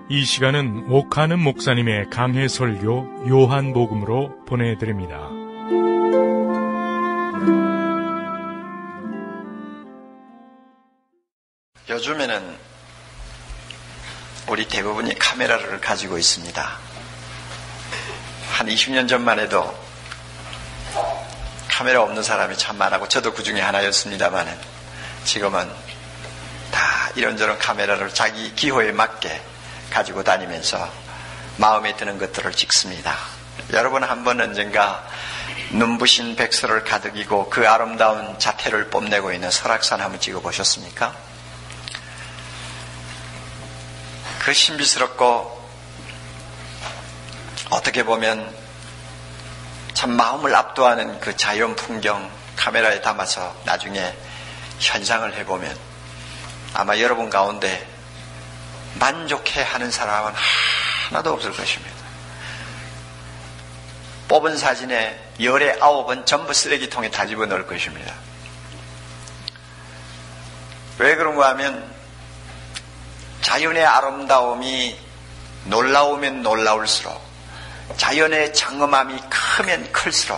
이 시간은 옥하는 목사님의 강해 설교 요한복음으로 보내드립니다. 요즘에는 우리 대부분이 카메라를 가지고 있습니다. 한 20년 전만 해도 카메라 없는 사람이 참 많았고 저도 그 중에 하나였습니다만 지금은 다 이런저런 카메라를 자기 기호에 맞게 가지고 다니면서 마음에 드는 것들을 찍습니다. 여러분 한번 언젠가 눈부신 백설을 가득이고 그 아름다운 자태를 뽐내고 있는 설악산 한번 찍어보셨습니까? 그 신비스럽고 어떻게 보면 참 마음을 압도하는 그 자연 풍경 카메라에 담아서 나중에 현상을 해보면 아마 여러분 가운데 만족해하는 사람은 하나도 없을 것입니다. 뽑은 사진에 열에 9은 전부 쓰레기통에 다 집어넣을 것입니다. 왜 그런가 하면 자연의 아름다움이 놀라우면 놀라울수록 자연의 장엄함이 크면 클수록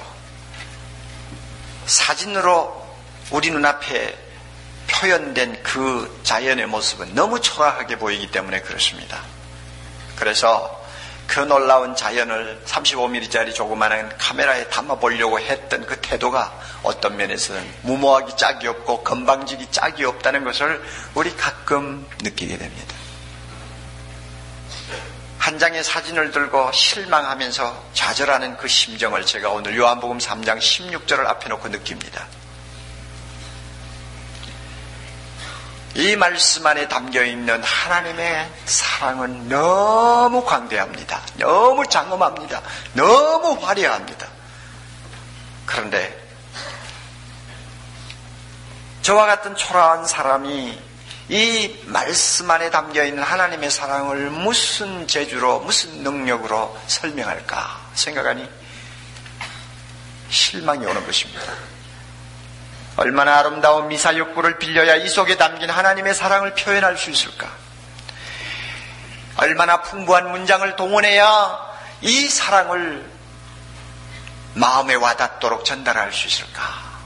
사진으로 우리 눈앞에 표현된 그 자연의 모습은 너무 초라하게 보이기 때문에 그렇습니다. 그래서 그 놀라운 자연을 35mm짜리 조그마한 카메라에 담아보려고 했던 그 태도가 어떤 면에서는 무모하기 짝이 없고 건방지기 짝이 없다는 것을 우리 가끔 느끼게 됩니다. 한 장의 사진을 들고 실망하면서 좌절하는 그 심정을 제가 오늘 요한복음 3장 16절을 앞에 놓고 느낍니다. 이 말씀 안에 담겨있는 하나님의 사랑은 너무 광대합니다. 너무 장엄합니다. 너무 화려합니다. 그런데 저와 같은 초라한 사람이 이 말씀 안에 담겨있는 하나님의 사랑을 무슨 재주로 무슨 능력으로 설명할까 생각하니 실망이 오는 것입니다. 얼마나 아름다운 미사역구를 빌려야 이 속에 담긴 하나님의 사랑을 표현할 수 있을까? 얼마나 풍부한 문장을 동원해야 이 사랑을 마음에 와닿도록 전달할 수 있을까?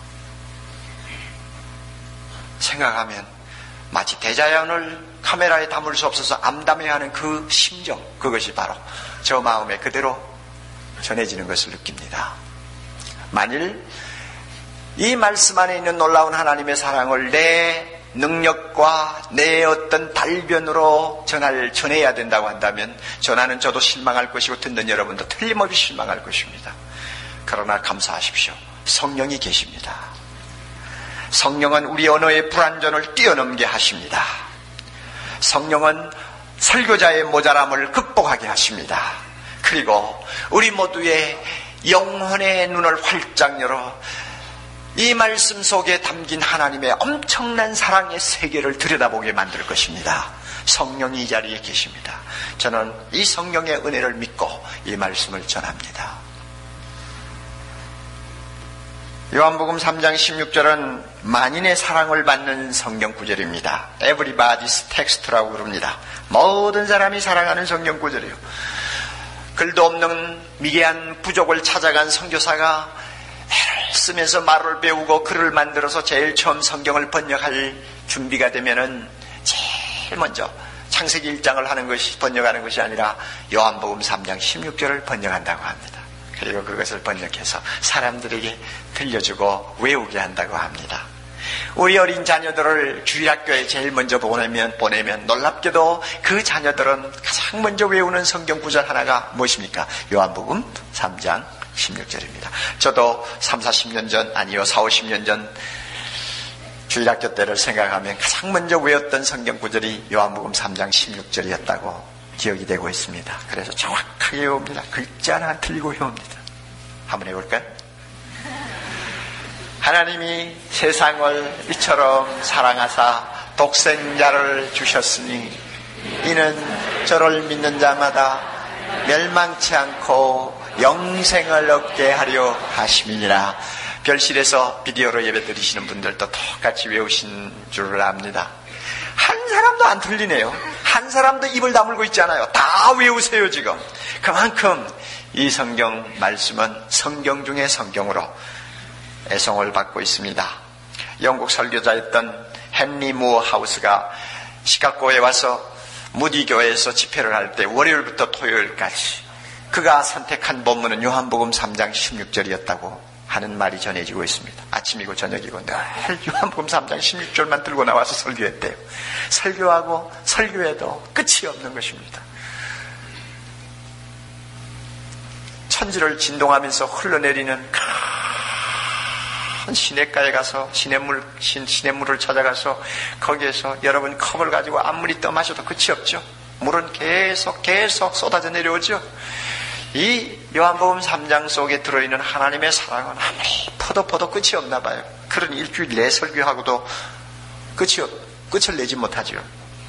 생각하면 마치 대자연을 카메라에 담을 수 없어서 암담해하는 그 심정, 그것이 바로 저 마음에 그대로 전해지는 것을 느낍니다. 만일 이 말씀 안에 있는 놀라운 하나님의 사랑을 내 능력과 내 어떤 달변으로 전해야 된다고 한다면 전하는 저도 실망할 것이고 듣는 여러분도 틀림없이 실망할 것입니다. 그러나 감사하십시오. 성령이 계십니다. 성령은 우리 언어의 불완전을 뛰어넘게 하십니다. 성령은 설교자의 모자람을 극복하게 하십니다. 그리고 우리 모두의 영혼의 눈을 활짝 열어 이 말씀 속에 담긴 하나님의 엄청난 사랑의 세계를 들여다보게 만들 것입니다. 성령이 이 자리에 계십니다. 저는 이 성령의 은혜를 믿고 이 말씀을 전합니다. 요한복음 3장 16절은 만인의 사랑을 받는 성경 구절입니다. Everybody's text라고 그럽니다. 모든 사람이 사랑하는 성경 구절이에요. 글도 없는 미개한 부족을 찾아간 선교사가 애를 쓰면서 말을 배우고 글을 만들어서 제일 처음 성경을 번역할 준비가 되면은 제일 먼저 창세기 1장을 하는 것이 번역하는 것이 아니라 요한복음 3장 16절을 번역한다고 합니다. 그리고 그것을 번역해서 사람들에게 들려주고 외우게 한다고 합니다. 우리 어린 자녀들을 주일학교에 제일 먼저 보내면 놀랍게도 그 자녀들은 가장 먼저 외우는 성경 구절 하나가 무엇입니까? 요한복음 3장 16절입니다. 저도 3, 40년 전, 아니요 4, 50년 전 주일학교 때를 생각하면 가장 먼저 외웠던 성경 구절이 요한복음 3장 16절이었다고 기억이 되고 있습니다. 그래서 정확하게 외웁니다. 글자 하나 틀리고 외웁니다. 한번 해볼까요? 하나님이 세상을 이처럼 사랑하사 독생자를 주셨으니 이는 저를 믿는 자마다 멸망치 않고 영생을 얻게 하려 하심이니라. 별실에서 비디오로 예배 드리시는 분들도 똑같이 외우신 줄을 압니다. 한 사람도 안 틀리네요. 한 사람도 입을 다물고 있지 않아요. 다 외우세요 지금. 그만큼 이 성경 말씀은 성경 중에 성경으로 애송을 받고 있습니다. 영국 설교자였던 헨리 무어 하우스가 시카고에 와서 무디 교회에서 집회를 할 때 월요일부터 토요일까지 그가 선택한 본문은 요한복음 3장 16절이었다고 하는 말이 전해지고 있습니다. 아침이고 저녁이고 늘 요한복음 3장 16절만 들고 나와서 설교했대요. 설교하고 설교해도 끝이 없는 것입니다. 천지를 진동하면서 흘러내리는 큰 시냇가에 가서 시냇물을 찾아가서 거기에서 여러분 컵을 가지고 아무리 떠마셔도 끝이 없죠. 물은 계속 쏟아져 내려오죠. 이 요한복음 3장 속에 들어있는 하나님의 사랑은 아무리 퍼도 끝이 없나 봐요. 그런 일주일 내 설교하고도 끝을 내지 못하죠.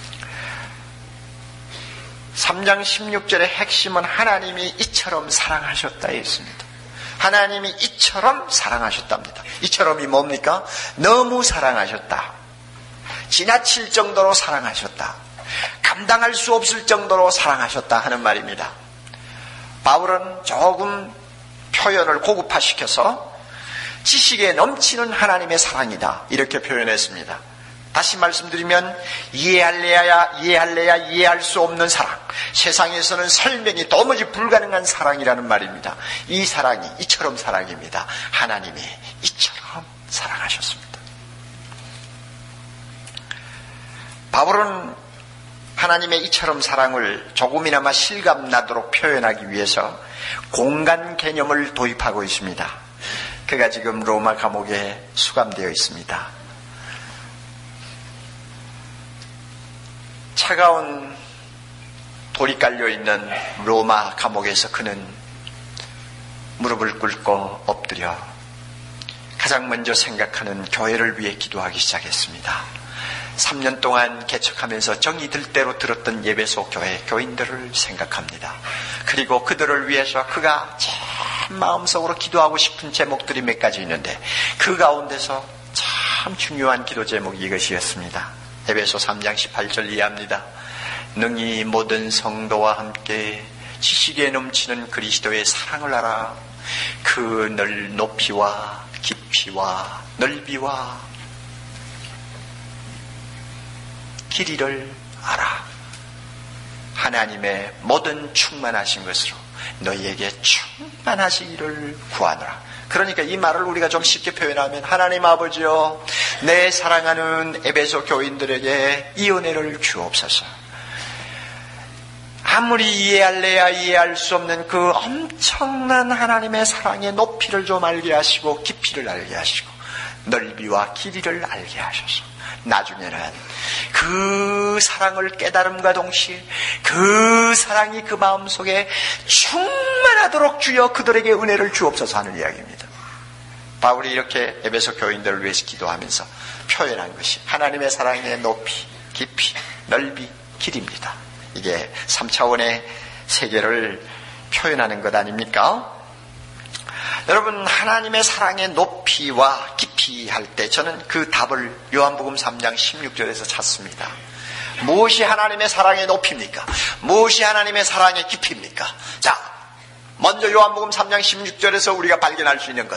3장 16절의 핵심은 하나님이 이처럼 사랑하셨다에 있습니다. 하나님이 이처럼 사랑하셨답니다. 이처럼이 뭡니까? 너무 사랑하셨다. 지나칠 정도로 사랑하셨다. 감당할 수 없을 정도로 사랑하셨다 하는 말입니다. 바울은 조금 표현을 고급화시켜서 지식에 넘치는 하나님의 사랑이다 이렇게 표현했습니다. 다시 말씀드리면 이해할래야 이해할 수 없는 사랑, 세상에서는 설명이 도무지 불가능한 사랑이라는 말입니다. 이 사랑이 이처럼 사랑입니다. 하나님이 이처럼 사랑하셨습니다. 바울은 하나님의 이처럼 사랑을 조금이나마 실감나도록 표현하기 위해서 공간 개념을 도입하고 있습니다. 그가 지금 로마 감옥에 수감되어 있습니다. 차가운 돌이 깔려있는 로마 감옥에서 그는 무릎을 꿇고 엎드려 가장 먼저 생각하는 교회를 위해 기도하기 시작했습니다. 3년 동안 개척하면서 정이 들 대로 들었던 예배소 교회 교인들을 생각합니다. 그리고 그들을 위해서 그가 참 마음속으로 기도하고 싶은 제목들이 몇 가지 있는데 그 가운데서 참 중요한 기도 제목이 이것이었습니다. 에베소 3장 18절 이해합니다. 능히 모든 성도와 함께 지식에 넘치는 그리스도의 사랑을 알아 그 높이와 깊이와 넓이와 길이를 알아. 하나님의 모든 충만하신 것으로 너희에게 충만하시기를 구하노라. 그러니까 이 말을 우리가 좀 쉽게 표현하면 하나님 아버지여 내 사랑하는 에베소 교인들에게 이 은혜를 주옵소서. 아무리 이해할래야 이해할 수 없는 그 엄청난 하나님의 사랑의 높이를 좀 알게 하시고 깊이를 알게 하시고 넓이와 길이를 알게 하셔서 나중에는 그 사랑을 깨달음과 동시에 그 사랑이 그 마음속에 충만하도록 주여 그들에게 은혜를 주옵소서 하는 이야기입니다. 바울이 이렇게 에베소 교인들을 위해서 기도하면서 표현한 것이 하나님의 사랑의 높이, 깊이, 넓이, 길입니다. 이게 3차원의 세계를 표현하는 것 아닙니까? 여러분 하나님의 사랑의 높이와 깊이 할 때 저는 그 답을 요한복음 3장 16절에서 찾습니다. 무엇이 하나님의 사랑의 높이입니까? 무엇이 하나님의 사랑의 깊이입니까? 자, 먼저 요한복음 3장 16절에서 우리가 발견할 수 있는 것,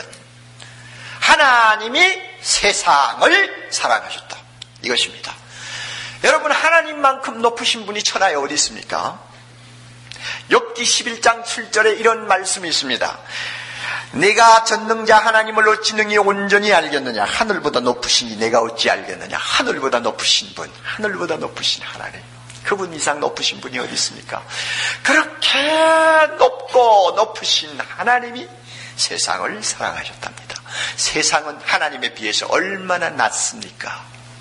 하나님이 세상을 사랑하셨다 이것입니다. 여러분 하나님만큼 높으신 분이 천하에 어디 있습니까? 욥기 11장 7절에 이런 말씀이 있습니다. 내가 전능자 하나님을 어찌 능히 온전히 알겠느냐. 하늘보다 높으시니 내가 어찌 알겠느냐. 하늘보다 높으신 분, 하늘보다 높으신 하나님, 그분 이상 높으신 분이 어디 있습니까? 그렇게 높고 높으신 하나님이 세상을 사랑하셨답니다. 세상은 하나님에 비해서 얼마나 낮습니까?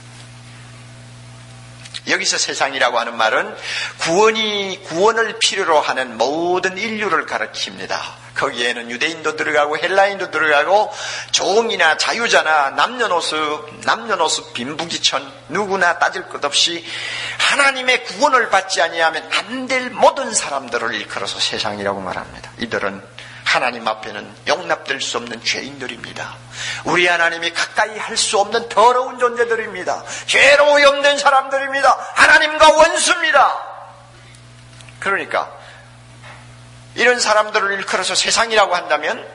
여기서 세상이라고 하는 말은 구원을 필요로 하는 모든 인류를 가리킵니다. 거기에는 유대인도 들어가고 헬라인도 들어가고 종이나 자유자나 남녀노소 빈부귀천 누구나 따질 것 없이 하나님의 구원을 받지 아니하면 안 될 모든 사람들을 일컬어서 세상이라고 말합니다. 이들은 하나님 앞에는 용납될 수 없는 죄인들입니다. 우리 하나님이 가까이 할 수 없는 더러운 존재들입니다. 죄로 오염된 사람들입니다. 하나님과 원수입니다. 그러니까 이런 사람들을 일컬어서 세상이라고 한다면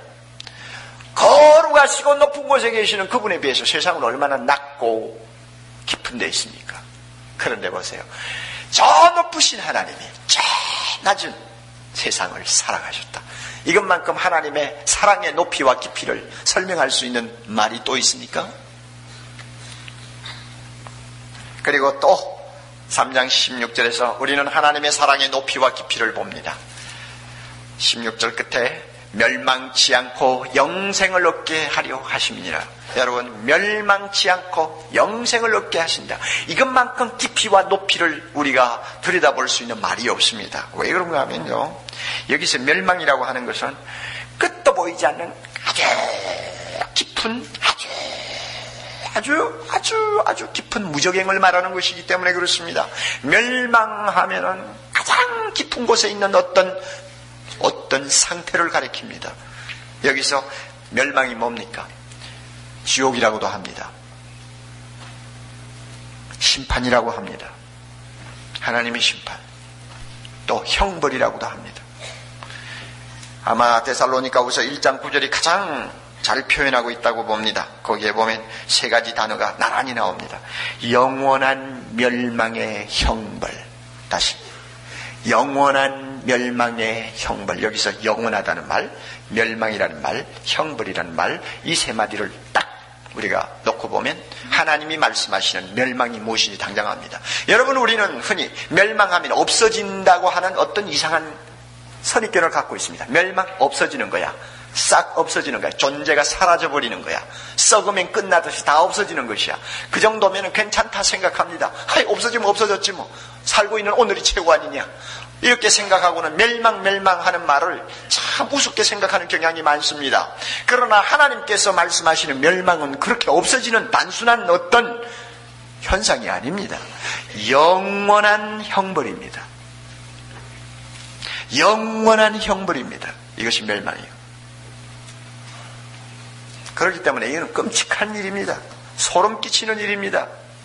거룩하시고 높은 곳에 계시는 그분에 비해서 세상은 얼마나 낮고 깊은 데 있습니까? 그런데 보세요. 저 높으신 하나님이 저 낮은 세상을 사랑하셨다. 이것만큼 하나님의 사랑의 높이와 깊이를 설명할 수 있는 말이 또 있습니까? 그리고 또 3장 16절에서 우리는 하나님의 사랑의 높이와 깊이를 봅니다. 16절 끝에 멸망치 않고 영생을 얻게 하려 하심이니라. 여러분, 멸망치 않고 영생을 얻게 하신다. 이것만큼 깊이와 높이를 우리가 들여다볼 수 있는 말이 없습니다. 왜 그런가 하면요, 여기서 멸망이라고 하는 것은 끝도 보이지 않는 아주 깊은 아주 깊은 무적행을 말하는 것이기 때문에 그렇습니다. 멸망하면은 가장 깊은 곳에 있는 어떤 상태를 가리킵니다. 여기서 멸망이 뭡니까? 지옥이라고도 합니다. 심판이라고 합니다. 하나님의 심판. 또 형벌이라고도 합니다. 아마 데살로니가후서 1장 9절이 가장 잘 표현하고 있다고 봅니다. 거기에 보면 세 가지 단어가 나란히 나옵니다. 영원한 멸망의 형벌. 다시 영원한 멸망의 형벌. 여기서 영원하다는 말, 멸망이라는 말, 형벌이라는 말, 이 세 마디를 딱 우리가 놓고 보면 하나님이 말씀하시는 멸망이 무엇인지 당장합니다. 여러분, 우리는 흔히 멸망하면 없어진다고 하는 어떤 이상한 선입견을 갖고 있습니다. 멸망, 없어지는 거야. 싹 없어지는 거야. 존재가 사라져버리는 거야. 썩으면 끝나듯이 다 없어지는 것이야. 그 정도면 괜찮다 생각합니다. 하이, 없어지면 없어졌지 뭐. 살고 있는 오늘이 최고 아니냐. 이렇게 생각하고는 멸망하는 말을 참 우습게 생각하는 경향이 많습니다. 그러나 하나님께서 말씀하시는 멸망은 그렇게 없어지는 단순한 어떤 현상이 아닙니다. 영원한 형벌입니다. 영원한 형벌입니다. 이것이 멸망이에요. 그렇기 때문에 이건 끔찍한 일입니다. 소름 끼치는 일입니다.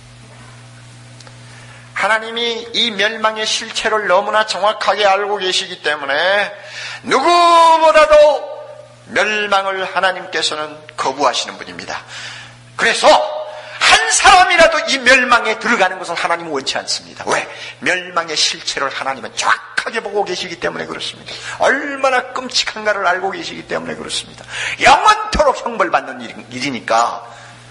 하나님이 이 멸망의 실체를 너무나 정확하게 알고 계시기 때문에 누구보다도 멸망을 하나님께서는 거부하시는 분입니다. 그래서 한 사람이라도 이 멸망에 들어가는 것을 하나님은 원치 않습니다. 왜? 멸망의 실체를 하나님은 정확하게 보고 계시기 때문에 그렇습니다. 얼마나 끔찍한가를 알고 계시기 때문에 그렇습니다. 영원토록 형벌받는 일이니까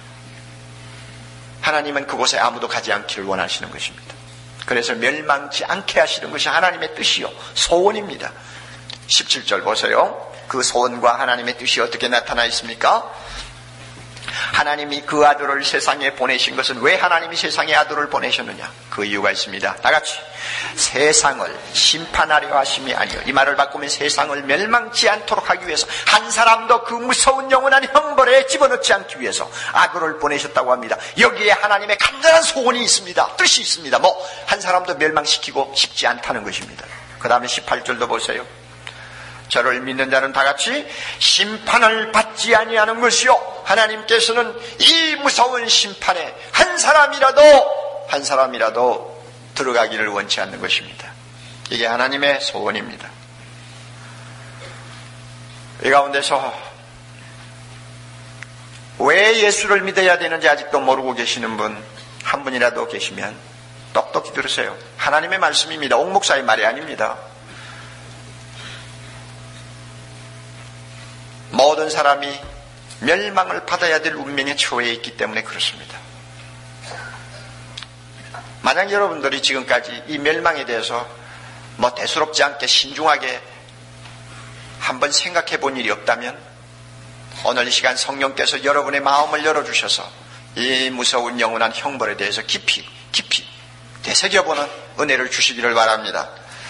하나님은 그곳에 아무도 가지 않기를 원하시는 것입니다. 그래서 멸망치 않게 하시는 것이 하나님의 뜻이요, 소원입니다. 17절 보세요. 그 소원과 하나님의 뜻이 어떻게 나타나 있습니까? 하나님이 그 아들을 세상에 보내신 것은 왜 하나님이 세상에 아들을 보내셨느냐? 그 이유가 있습니다. 다같이 세상을 심판하려 하심이 아니요, 이 말을 바꾸면 세상을 멸망치 않도록 하기 위해서, 한 사람도 그 무서운 영원한 형벌에 집어넣지 않기 위해서 아들을 보내셨다고 합니다. 여기에 하나님의 간절한 소원이 있습니다. 뜻이 있습니다. 한 사람도 멸망시키고 싶지 않다는 것입니다. 그 다음에 18절도 보세요. 저를 믿는 자는 다같이 심판을 받지 아니하는 것이요, 하나님께서는 이 무서운 심판에 한 사람이라도 들어가기를 원치 않는 것입니다. 이게 하나님의 소원입니다. 이 가운데서 왜 예수를 믿어야 되는지 아직도 모르고 계시는 분 한 분이라도 계시면 똑똑히 들으세요. 하나님의 말씀입니다. 옥목사의 말이 아닙니다. 모든 사람이 멸망을 받아야 될 운명에 처해 있기 때문에 그렇습니다. 만약 여러분들이 지금까지 이 멸망에 대해서 대수롭지 않게 신중하게 한번 생각해 본 일이 없다면, 오늘 이 시간 성령께서 여러분의 마음을 열어주셔서 이 무서운 영원한 형벌에 대해서 깊이 되새겨보는 은혜를 주시기를 바랍니다.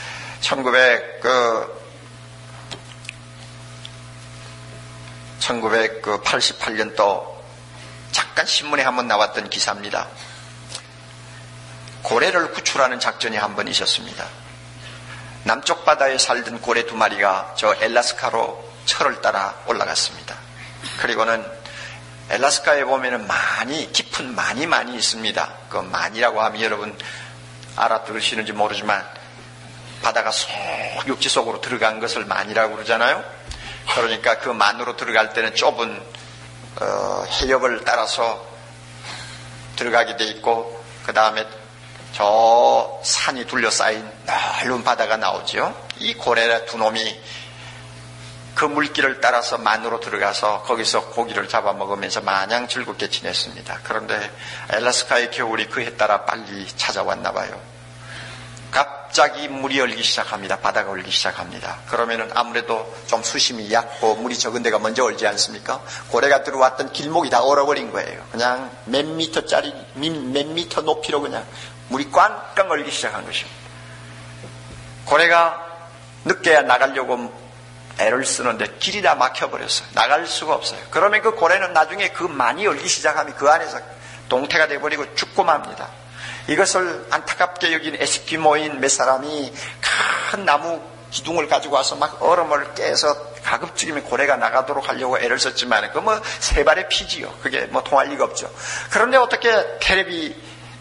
1988년도 잠깐 신문에 한번 나왔던 기사입니다. 고래를 구출하는 작전이 한번 있었습니다. 남쪽 바다에 살던 고래 2마리가 저 엘라스카로 철을 따라 올라갔습니다. 그리고는 알래스카에 보면은 깊은 많이 있습니다. 그 많이라고 하면 여러분 알아들으시는지 모르지만 바다가 육지 속으로 들어간 것을 만이라고 그러잖아요. 그러니까 그 만으로 들어갈 때는 좁은 해협을 따라서 들어가게 돼 있고, 그 다음에 저 산이 둘러싸인 넓은 바다가 나오죠. 이 고래 두 놈이 그 물길을 따라서 만으로 들어가서 거기서 고기를 잡아먹으면서 마냥 즐겁게 지냈습니다. 그런데 알래스카의 겨울이 그해 따라 빨리 찾아왔나 봐요. 갑자기 물이 얼기 시작합니다. 바다가 얼기 시작합니다. 그러면은 아무래도 좀 수심이 얕고 물이 적은 데가 먼저 얼지 않습니까? 고래가 들어왔던 길목이 다 얼어버린 거예요. 그냥 몇 미터 높이로 그냥 물이 꽝꽝 얼기 시작한 것입니다. 고래가 늦게 나가려고 애를 쓰는데 길이 다 막혀버렸어요. 나갈 수가 없어요. 그러면 그 고래는 나중에 그 많이 얼기 시작하면 그 안에서 동태가 돼버리고 죽고 맙니다. 이것을 안타깝게 여긴 에스키모인 몇 사람이 큰 나무 기둥을 가지고 와서 막 얼음을 깨서 가급적이면 고래가 나가도록 하려고 애를 썼지만 그 뭐 세 발의 피지요. 그게 뭐 통할 리가 없죠. 그런데 어떻게 텔레비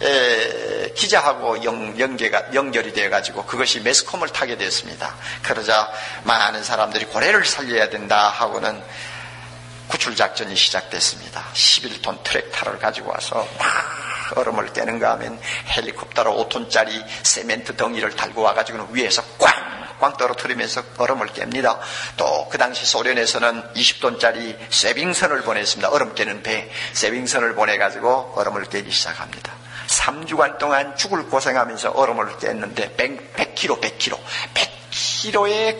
기자하고 연결이 되어가지고 그것이 매스컴을 타게 됐습니다. 그러자 많은 사람들이 고래를 살려야 된다 하고는 구출작전이 시작됐습니다. 11톤 트랙터를 가지고 와서 막 얼음을 깨는가 하면 헬리콥터로 5톤짜리 세멘트 덩이를 달고 와가지고는 위에서 꽝꽝 떨어뜨리면서 얼음을 깹니다. 또 그 당시 소련에서는 20톤짜리 쇠빙선을 보냈습니다. 얼음 깨는 배 쇠빙선을 보내가지고 얼음을 깨기 시작합니다. 3주간 동안 죽을 고생하면서 얼음을 깼는데 100km의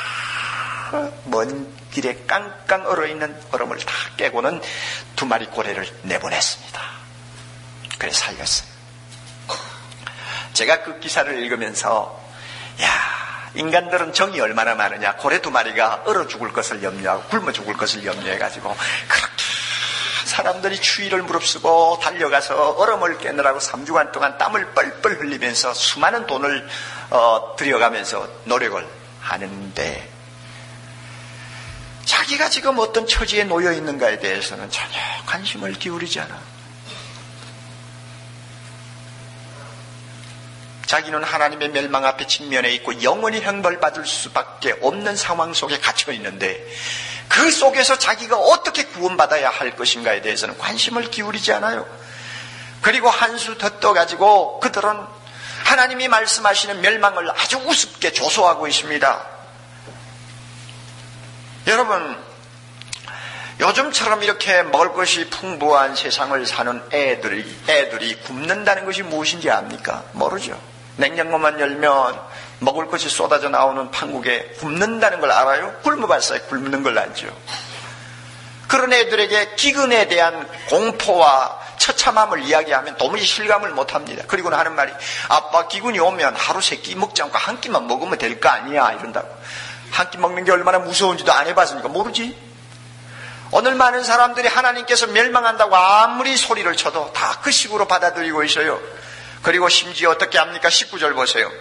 먼 길에 깡깡 얼어있는 얼음을 다 깨고는 2마리 고래를 내보냈습니다. 그래 살렸어요. 제가 그 기사를 읽으면서 인간들은 정이 얼마나 많으냐. 고래 2마리가 얼어 죽을 것을 염려하고 굶어 죽을 것을 염려해가지고 그렇게 사람들이 추위를 무릅쓰고 달려가서 얼음을 깨느라고 3주간 동안 땀을 뻘뻘 흘리면서 수많은 돈을 들여가면서 노력을 하는데 자기가 지금 어떤 처지에 놓여 있는가에 대해서는 전혀 관심을 기울이지 않아. 자기는 하나님의 멸망 앞에 직면해 있고 영원히 형벌받을 수밖에 없는 상황 속에 갇혀 있는데 그 속에서 자기가 어떻게 구원받아야 할 것인가에 대해서는 관심을 기울이지 않아요. 그리고 한 수 더 떠가지고 그들은 하나님이 말씀하시는 멸망을 아주 우습게 조소하고 있습니다. 여러분, 요즘처럼 이렇게 먹을 것이 풍부한 세상을 사는 애들이 굶는다는 것이 무엇인지 압니까? 모르죠. 냉장고만 열면 먹을 것이 쏟아져 나오는 판국에 굶는다는 걸 알아요? 굶어봤어요. 굶는 걸 알죠. 그런 애들에게 기근에 대한 공포와 처참함을 이야기하면 도무지 실감을 못합니다. 그리고는 하는 말이 아빠 기근이 오면 하루 3끼 먹지 않고 한 끼만 먹으면 될 거 아니야 이런다고. 한 끼 먹는 게 얼마나 무서운지도 안 해봤으니까 모르지. 오늘 많은 사람들이 하나님께서 멸망한다고 아무리 소리를 쳐도 다 그 식으로 받아들이고 있어요. 그리고 심지어 어떻게 합니까? 19절 보세요.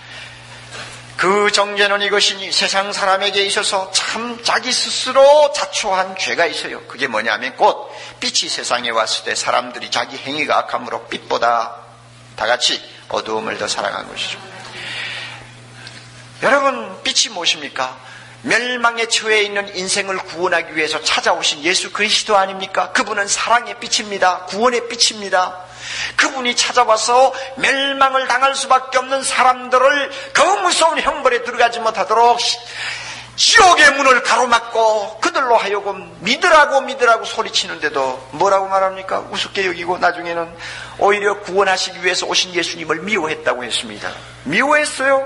그 정죄는 이것이니 세상 사람에게 있어서 참 자기 스스로 자초한 죄가 있어요. 그게 뭐냐면 곧 빛이 세상에 왔을 때 사람들이 자기 행위가 악함으로 빛보다 다같이 어두움을 더 사랑한 것이죠. 여러분, 빛이 무엇입니까? 멸망에 처해 있는 인생을 구원하기 위해서 찾아오신 예수 그리스도 아닙니까? 그분은 사랑의 빛입니다. 구원의 빛입니다. 그분이 찾아와서 멸망을 당할 수밖에 없는 사람들을 그 무서운 형벌에 들어가지 못하도록 지옥의 문을 가로막고 그들로 하여금 믿으라고 소리치는데도 뭐라고 말합니까? 우습게 여기고 나중에는 오히려 구원하시기 위해서 오신 예수님을 미워했다고 했습니다. 미워했어요.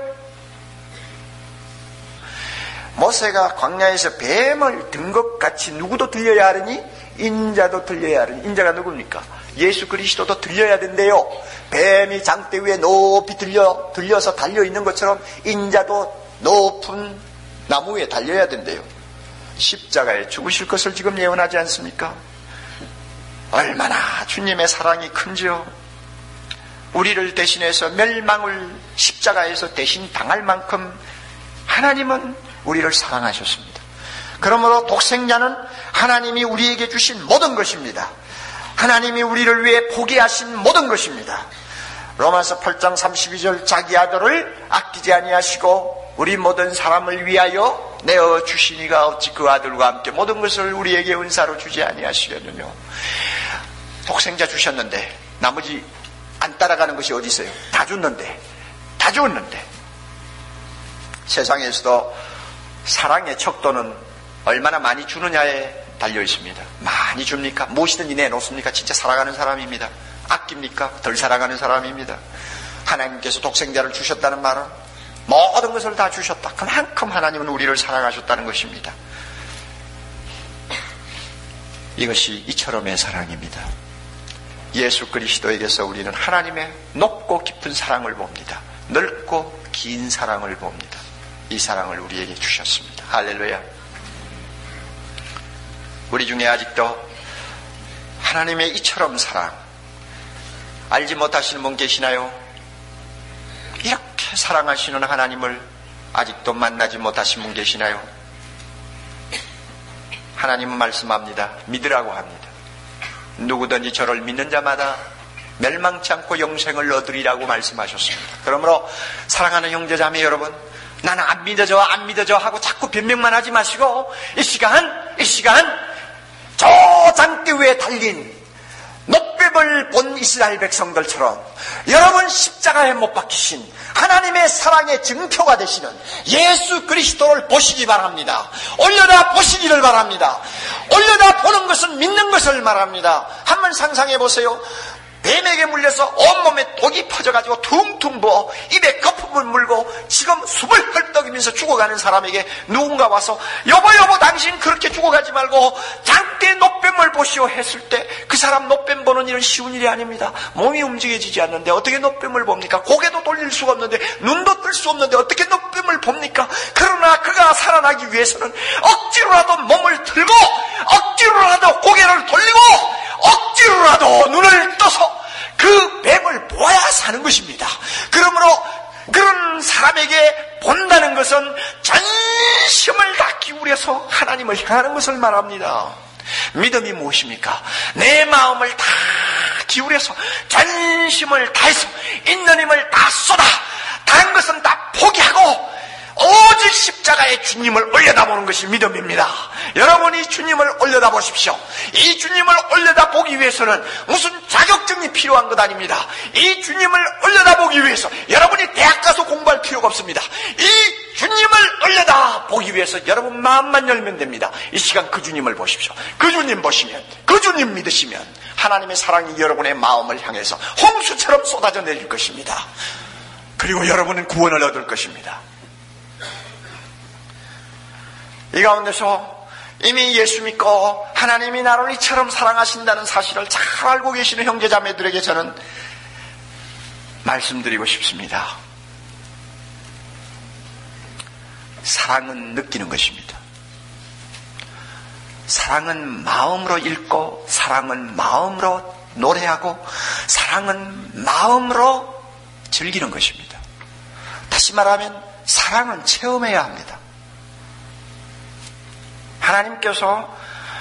모세가 광야에서 뱀을 든 것 같이 누구도 들려야 하느니 인자도 들려야 하느니. 인자가 누굽니까? 예수 그리스도도 들려야 된대요. 뱀이 장대 위에 높이 들려서 달려있는 것처럼 인자도 높은 나무 위에 달려야 된대요. 십자가에 죽으실 것을 지금 예언하지 않습니까? 얼마나 주님의 사랑이 큰지요. 우리를 대신해서 멸망을 십자가에서 대신 당할 만큼 하나님은 우리를 사랑하셨습니다. 그러므로 독생자는 하나님이 우리에게 주신 모든 것입니다. 하나님이 우리를 위해 포기하신 모든 것입니다. 로마서 8장 32절 자기 아들을 아끼지 아니하시고 우리 모든 사람을 위하여 내어 주시니가 어찌 그 아들과 함께 모든 것을 우리에게 은사로 주지 아니하시겠느냐. 독생자 주셨는데 나머지 안 따라가는 것이 어디 있어요? 다 줬는데 세상에서도 사랑의 척도는 얼마나 많이 주느냐에 달려 있습니다. 많이 줍니까? 무엇이든지 내놓습니까? 진짜 사랑하는 사람입니다. 아낍니까? 덜 사랑하는 사람입니다. 하나님께서 독생자를 주셨다는 말은 모든 것을 다 주셨다. 그만큼 하나님은 우리를 사랑하셨다는 것입니다. 이것이 이처럼의 사랑입니다. 예수 그리스도에게서 우리는 하나님의 높고 깊은 사랑을 봅니다. 넓고 긴 사랑을 봅니다. 이 사랑을 우리에게 주셨습니다. 할렐루야. 우리 중에 아직도 하나님의 이처럼 사랑 알지 못하시는 분 계시나요? 이렇게 사랑하시는 하나님을 아직도 만나지 못하신 분 계시나요? 하나님은 말씀합니다. 믿으라고 합니다. 누구든지 저를 믿는 자마다 멸망치 않고 영생을 얻으리라고 말씀하셨습니다. 그러므로 사랑하는 형제자매 여러분, 나는 안 믿어져 하고 자꾸 변명만 하지 마시고 이 시간 저 장대 위에 달린 놋뱀을 본 이스라엘 백성들처럼 여러분 십자가에 못 박히신 하나님의 사랑의 증표가 되시는 예수 그리스도를 보시기 바랍니다. 올려다 보시기를 바랍니다. 올려다 보는 것은 믿는 것을 말합니다. 한번 상상해 보세요. 뱀에게 물려서 온몸에 독이 퍼져가지고 퉁퉁 부어 입에 거품을 물고 지금 숨을 헐떡이면서 죽어가는 사람에게 누군가 와서 여보 당신 그렇게 죽어가지 말고 장대의 놋뱀을 보시오 했을 때 그 사람 놋뱀 보는 일은 쉬운 일이 아닙니다. 몸이 움직여지지 않는데 어떻게 놋뱀을 봅니까? 고개도 돌릴 수가 없는데 눈도 뜰 수 없는데 어떻게 놋뱀을 봅니까? 그러나 그가 살아나기 위해서는 억지로라도 몸을 들고 억지로라도 고개를 돌리고 억지로라도 눈을 떠서 그 뱀을 보아야 사는 것입니다. 그러므로 그런 사람에게 본다는 것은 전심을 다 기울여서 하나님을 향하는 것을 말합니다. 믿음이 무엇입니까? 내 마음을 다 기울여서 전심을 다해서 있는 힘을 다 쏟아 다른 것은 다 포기하고 오직 십자가의 주님을 올려다보는 것이 믿음입니다. 여러분이 주님을 올려다보십시오. 이 주님을 올려다보기 위해서는 무슨 자격증이 필요한 것 아닙니다. 이 주님을 올려다보기 위해서 여러분이 대학 가서 공부할 필요가 없습니다. 이 주님을 올려다보기 위해서 여러분 마음만 열면 됩니다. 이 시간 그 주님을 보십시오. 그 주님 보시면, 그 주님 믿으시면 하나님의 사랑이 여러분의 마음을 향해서 홍수처럼 쏟아져 내릴 것입니다. 그리고 여러분은 구원을 얻을 것입니다. 이 가운데서 이미 예수 믿고 하나님이 나를 이처럼 사랑하신다는 사실을 잘 알고 계시는 형제자매들에게 저는 말씀드리고 싶습니다. 사랑은 느끼는 것입니다. 사랑은 마음으로 읽고 사랑은 마음으로 노래하고 사랑은 마음으로 즐기는 것입니다. 다시 말하면 사랑은 체험해야 합니다. 하나님께서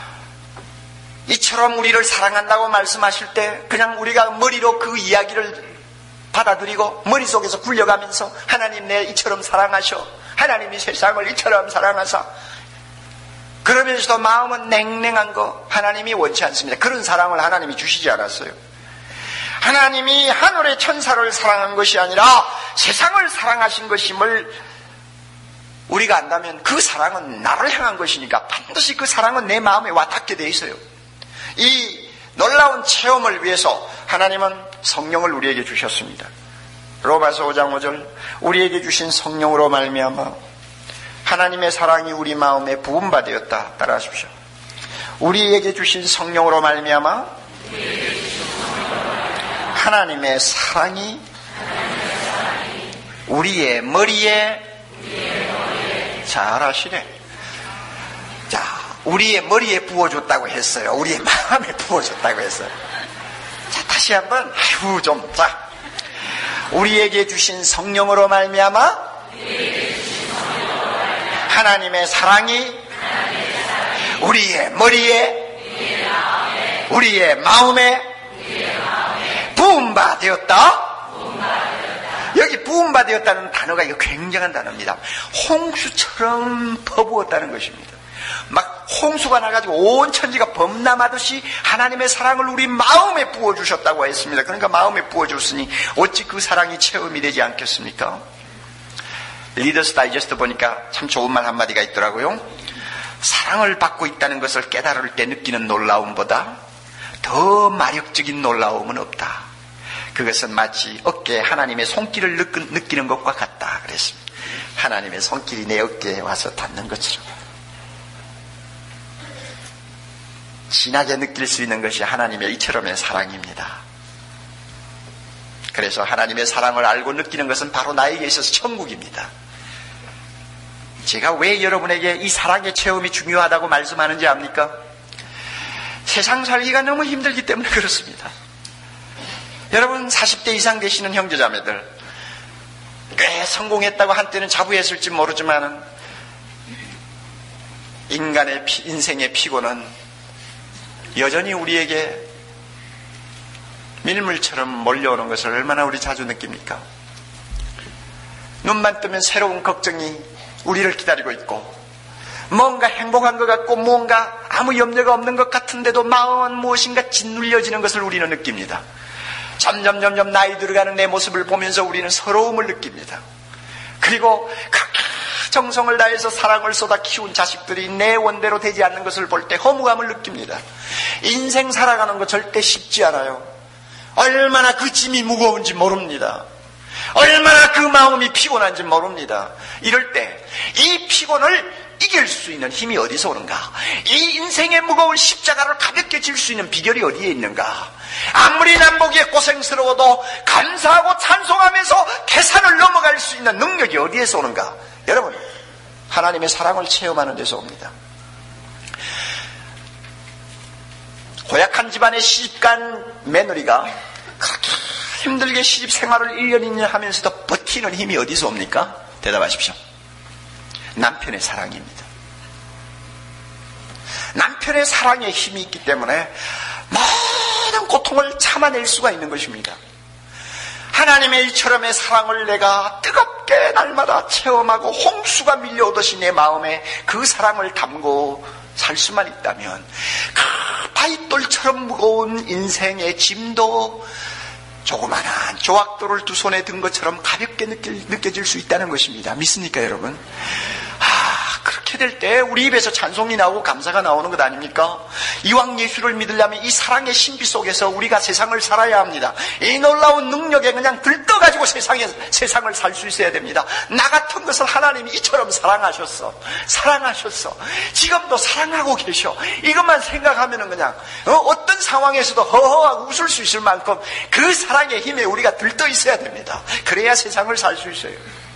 이처럼 우리를 사랑한다고 말씀하실 때 그냥 우리가 머리로 그 이야기를 받아들이고 머릿속에서 굴려가면서 하나님 내 이처럼 사랑하셔, 하나님이 세상을 이처럼 사랑하사, 그러면서도 마음은 냉랭한 거 하나님이 원치 않습니다. 그런 사랑을 하나님이 주시지 않았어요. 하나님이 하늘의 천사를 사랑한 것이 아니라 세상을 사랑하신 것임을 우리가 안다면 그 사랑은 나를 향한 것이니까 반드시 그 사랑은 내 마음에 와 닿게 돼 있어요. 이 놀라운 체험을 위해서 하나님은 성령을 우리에게 주셨습니다. 로마서 5장 5절 우리에게 주신 성령으로 말미암아 하나님의 사랑이 우리 마음에 부음바 되었다. 따라하십시오. 우리에게 주신 성령으로 말미암아 하나님의 사랑이 우리의 머리에 잘하시네. 자, 우리의 머리에 부어줬다고 했어요. 우리의 마음에 부어줬다고 했어요. 자, 다시 한번 자, 우리에게 주신 성령으로 말미암아 하나님의 사랑이 우리의 머리에, 우리의 마음에 부음바 되었다. 여기 부음바 되었다는 단어가 이거 굉장한 단어입니다. 홍수처럼 퍼부었다는 것입니다. 막 홍수가 나가지고 온 천지가 범람하듯이 하나님의 사랑을 우리 마음에 부어주셨다고 했습니다. 그러니까 마음에 부어줬으니 어찌 그 사랑이 체험이 되지 않겠습니까? 리더스 다이제스트 보니까 참 좋은 말 한마디가 있더라고요. 사랑을 받고 있다는 것을 깨달을 때 느끼는 놀라움보다 더 마력적인 놀라움은 없다. 그것은 마치 어깨에 하나님의 손길을 느끼는 것과 같다 그랬습니다. 하나님의 손길이 내 어깨에 와서 닿는 것처럼 진하게 느낄 수 있는 것이 하나님의 이처럼의 사랑입니다. 그래서 하나님의 사랑을 알고 느끼는 것은 바로 나에게 있어서 천국입니다. 제가 왜 여러분에게 이 사랑의 체험이 중요하다고 말씀하는지 압니까? 세상 살기가 너무 힘들기 때문에 그렇습니다. 여러분 40대 이상 되시는 형제자매들 꽤 성공했다고 한때는 자부했을지 모르지만 인간의 인생의 피고는 여전히 우리에게 밀물처럼 몰려오는 것을 얼마나 우리 자주 느낍니까? 눈만 뜨면 새로운 걱정이 우리를 기다리고 있고 뭔가 행복한 것 같고 뭔가 아무 염려가 없는 것 같은데도 마음은 무엇인가 짓눌려지는 것을 우리는 느낍니다. 점점 나이 들어가는 내 모습을 보면서 우리는 서러움을 느낍니다. 그리고 그렇게 정성을 다해서 사랑을 쏟아 키운 자식들이 내 원대로 되지 않는 것을 볼 때 허무감을 느낍니다. 인생 살아가는 거 절대 쉽지 않아요. 얼마나 그 짐이 무거운지 모릅니다. 얼마나 그 마음이 피곤한지 모릅니다. 이럴 때 이 피곤을 이길 수 있는 힘이 어디서 오는가? 이 인생의 무거운 십자가를 가볍게 질 수 있는 비결이 어디에 있는가? 아무리 남보기에 고생스러워도 감사하고 찬송하면서 계산을 넘어갈 수 있는 능력이 어디에서 오는가? 여러분, 하나님의 사랑을 체험하는 데서 옵니다. 고약한 집안의 시집간 며느리가 그렇게 힘들게 시집 생활을 1년 2년 하면서도 버티는 힘이 어디서 옵니까? 대답하십시오. 남편의 사랑입니다. 남편의 사랑에 힘이 있기 때문에 모든 고통을 참아낼 수가 있는 것입니다. 하나님의 이처럼의 사랑을 내가 뜨겁게 날마다 체험하고 홍수가 밀려오듯이 내 마음에 그 사랑을 담고 살 수만 있다면 그 바위돌처럼 무거운 인생의 짐도 조그마한 조각돌을 두 손에 든 것처럼 가볍게 느껴질 수 있다는 것입니다. 믿습니까 여러분? 그렇게 될 때 우리 입에서 찬송이 나오고 감사가 나오는 것 아닙니까? 이왕 예수를 믿으려면 이 사랑의 신비 속에서 우리가 세상을 살아야 합니다. 이 놀라운 능력에 그냥 들떠가지고 세상을 살 수 있어야 됩니다. 나 같은 것을 하나님이 이처럼 사랑하셨어. 지금도 사랑하고 계셔. 이것만 생각하면은 그냥 어떤 상황에서도 허허하고 웃을 수 있을 만큼 그 사랑의 힘에 우리가 들떠 있어야 됩니다. 그래야 세상을 살 수 있어요.